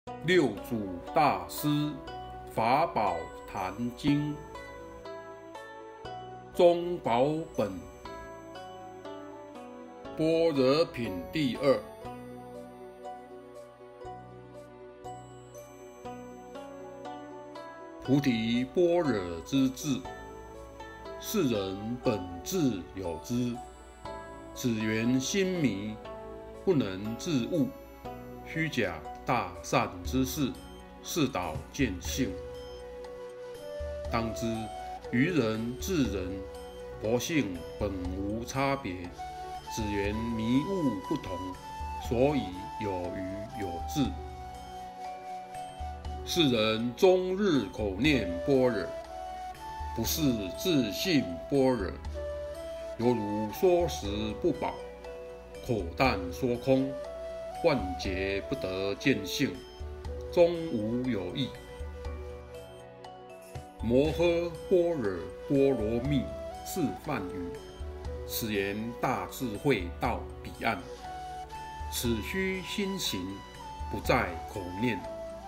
六祖大师法宝坛经宗宝本般若品第二。菩提般若之智，世人本自有之，只缘心迷，不能自悟。虚假大善之事，是导见性。当知于人至人，佛性本无差别，只缘迷悟不同，所以有愚有智。世人终日口念般若，不是自信般若，犹如说食不饱，口淡说空，万劫不得见性，终无有益。摩诃般若波罗蜜是梵语，此言大智慧到彼岸。此须心行，不在口念。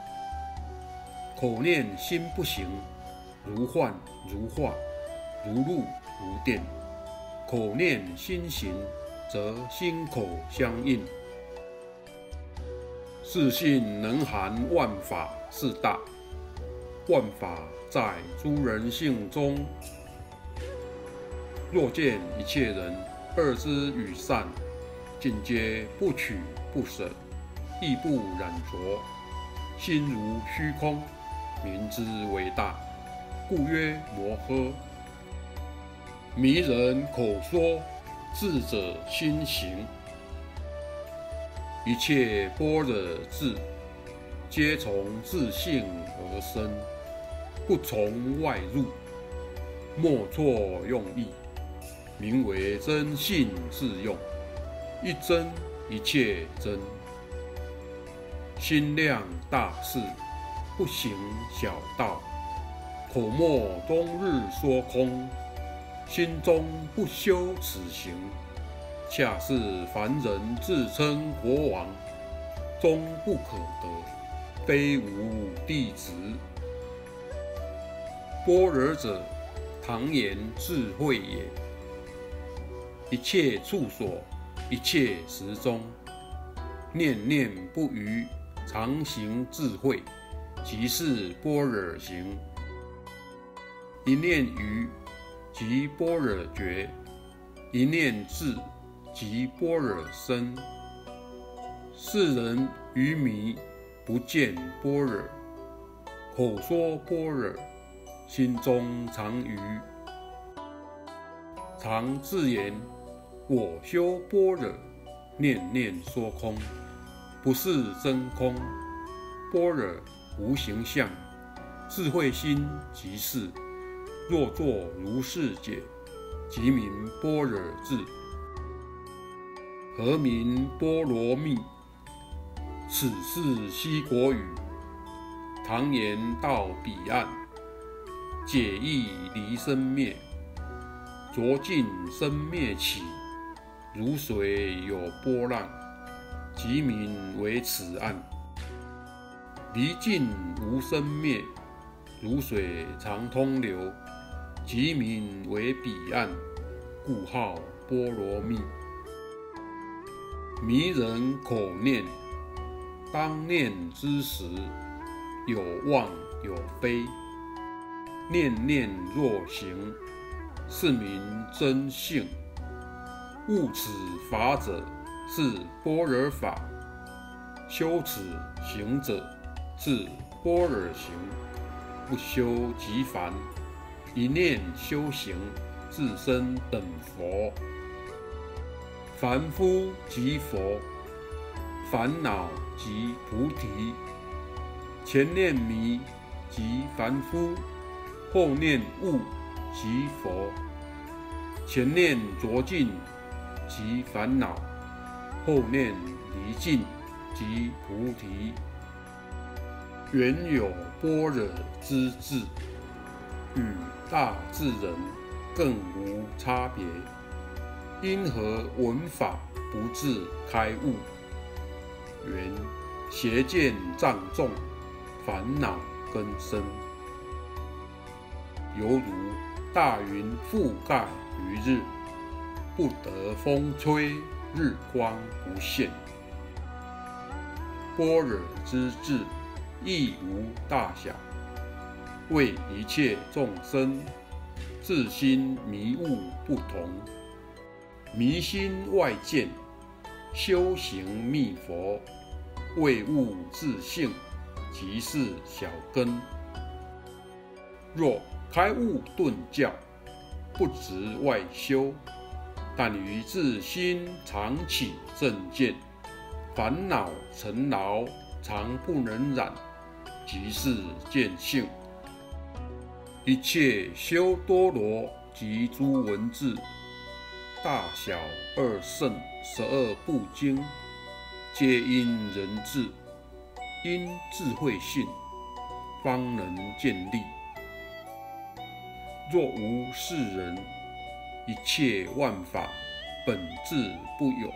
口念心不行，如幻如化，如露如电。口念心行，则心口相应。自信能含万法是大，万法在诸人性中。若见一切人恶之与善，尽皆不取不舍，亦不染着，心如虚空，名之为大，故曰摩诃。迷人口说，智者心行。一切般若智，皆从自性而生，不从外入，莫错用意，名为真性自用。一真一切真，心量大事，不行小道。口沫终日说空，心中不修此行。恰是凡人自称国王，终不可得，非无弟子。般若者，唐言智慧也。一切处所，一切时中，念念不渝，常行智慧，即是般若行。一念愚，即般若觉；一念智，即般若生。世人愚迷，不见般若，口说般若，心中常愚，常自言我修般若，念念说空，不是真空。般若无形相，智慧心即是。若作如是解，即名般若智。何名波罗蜜？此是西国语。唐言到彼岸，解义离生灭，浊尽生灭起，如水有波浪，即名为此岸。离尽无生灭，如水常通流，即名为彼岸，故号波罗蜜。迷人口念，当念之时，有妄有非，念念若行，是名真性。悟此法者，是般若法；修此行者，是般若行。不修即凡，一念修行，自身等佛。凡夫即佛，烦恼即菩提。前念迷即凡夫，后念悟即佛。前念浊尽即烦恼，后念离尽即菩提。原有般若之智，与大智人更无差别。因何闻法不自开悟？缘邪见障重，烦恼根深，犹如大云覆盖于日，不得风吹，日光不现。般若之智，亦无大小，为一切众生自心迷悟不同，迷心外见，修行密佛，未悟自性，即是小根。若开悟顿教，不执外修，但于自心常起正见，烦恼尘劳常不能染，即是见性。一切修多罗及诸文字，大小二圣12部经，皆因人智，因智慧性，方能建立。若无是人，一切万法本自不有，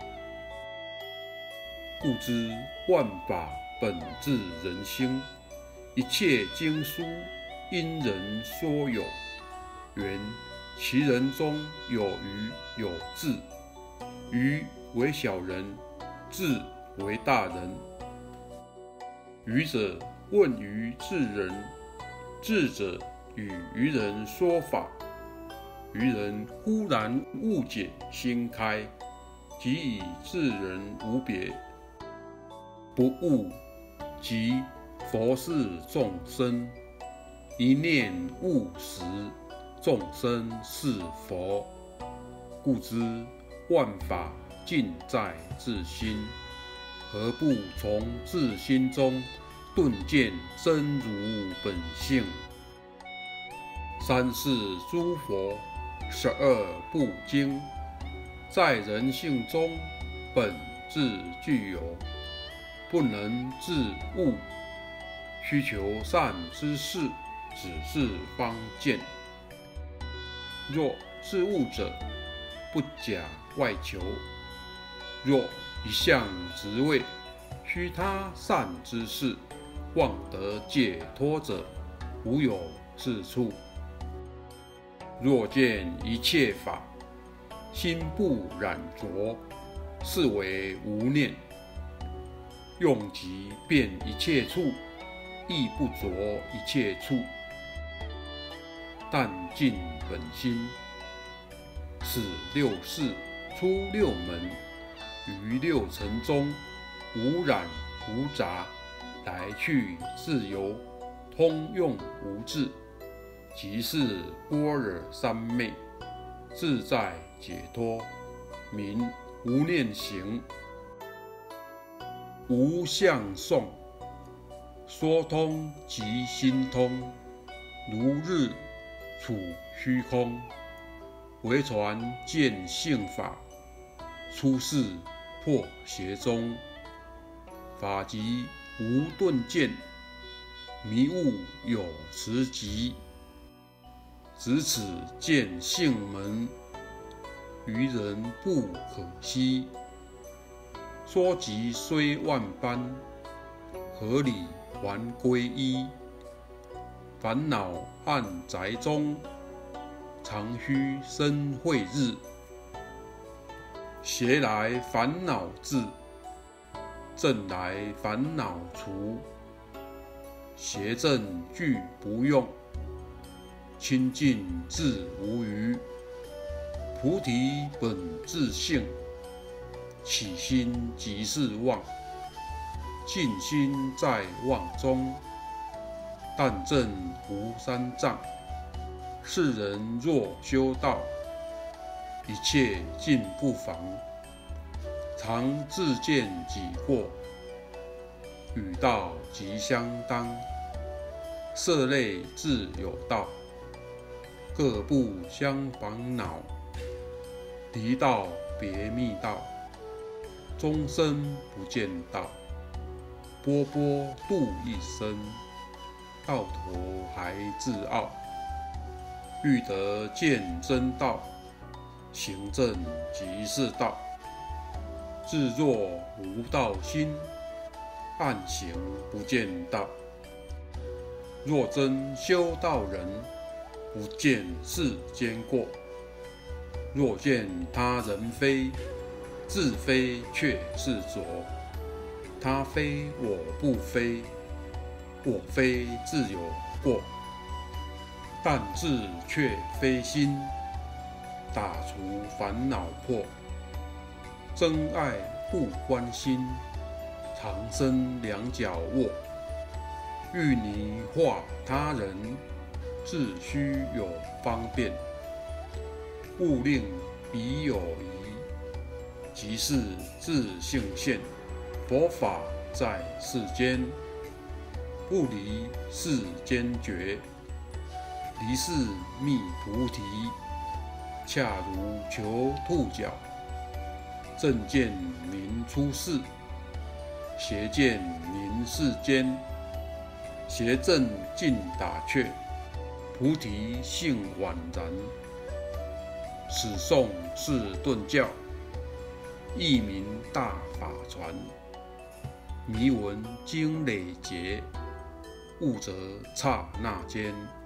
故知万法本自人心。一切经书因人说有，缘其人中有愚有智，愚为小人，智为大人。愚者问于智人，智者与愚人说法，愚人忽然误解心开，即以智人无别。不悟即佛是众生，一念悟时，众生是佛。故知万法尽在自心，何不从自心中顿见真如本性？三世诸佛12部经，在人性中本自具有，不能自悟。须求善知识，只是方见。若自悟者，不假外求；若一向执为须他善知识，望得解脱者，无有是处。若见一切法，心不染浊，是为无念。用即遍一切处，亦不着一切处，但尽本心，使六事出六门，于六尘中无染无杂，来去自由，通用无滞，即是般若三昧，自在解脱，名无念行。无相颂，说通即心通，如日处虚空，唯传见性法，出世破邪宗。法即无顿见，迷悟有持疾，只此见性门，愚人不可惜。说即虽万般，合理还归一。烦恼暗宅中，常须生慧日。邪来烦恼至，正来烦恼除。邪正俱不用，清净自无余。菩提本自性，起心即是妄，尽心在妄中。但证无三障，世人若修道，一切尽不妨。常自见己过，与道即相当。色类自有道，各不相烦恼。离道别密道，终身不见道。波波度一生，到头还自傲。欲得见真道，行正即是道。自若无道心， 暗行不见道。若真修道人，不见世间过。若见他人非，自非却是浊。他非我不非，我非自有过。但志却非心，打除烦恼破。真爱不关心，常生两脚卧。欲泥化他人，自须有方便。勿令彼有疑，即是自性现。佛法在世间，不离世间觉。离世觅菩提，恰如求兔角。正见明出世，邪见明世间。邪正尽打却，菩提性宛然。此颂是顿教，译名大法传。迷闻经累劫，悟则刹那间。